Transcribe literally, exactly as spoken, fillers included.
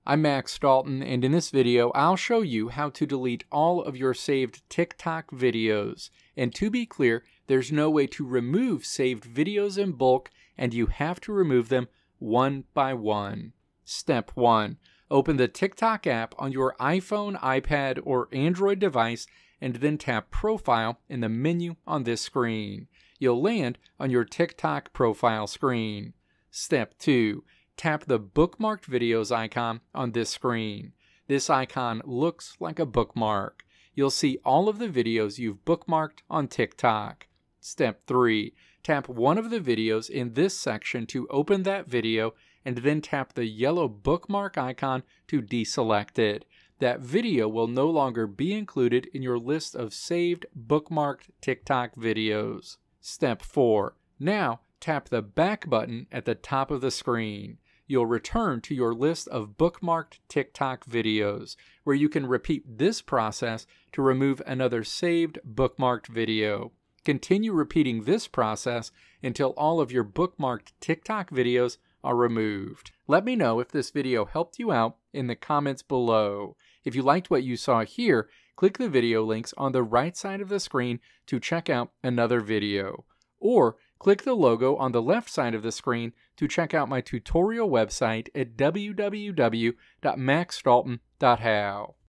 I'm Max Dalton, and in this video I'll show you how to delete all of your saved TikTok videos. And to be clear, there's no way to remove saved videos in bulk, and you have to remove them one by one. Step one. Open the TikTok app on your iPhone, iPad, or Android device, and then tap Profile in the menu on this screen. You'll land on your TikTok profile screen. Step two. Tap the bookmarked videos icon on this screen. This icon looks like a bookmark. You'll see all of the videos you've bookmarked on TikTok. Step three. Tap one of the videos in this section to open that video, and then tap the yellow bookmark icon to deselect it. That video will no longer be included in your list of saved bookmarked TikTok videos. Step four. Now tap the back button at the top of the screen. You'll return to your list of bookmarked TikTok videos, where you can repeat this process to remove another saved bookmarked video. Continue repeating this process until all of your bookmarked TikTok videos are removed. Let me know if this video helped you out in the comments below. If you liked what you saw here, click the video links on the right side of the screen to check out another video. Or click the logo on the left side of the screen to check out my tutorial website at w w w dot max dalton dot how.